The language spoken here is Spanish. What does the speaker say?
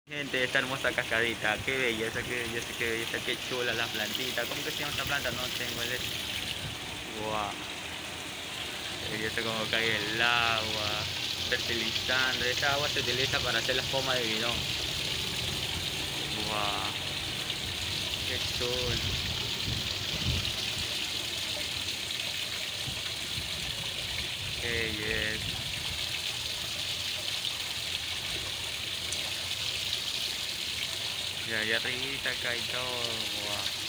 Gente, esta hermosa cascadita, qué belleza, qué belleza, qué belleza, qué chula la plantita. ¿Cómo que se llama esta planta? No tengo el... Wow, qué belleza como cae el agua, fertilizando. Esa agua se utiliza para hacer la espuma de bidón. Wow, qué chulo. Qué belleza. Y allá arriba cae todo. Wow.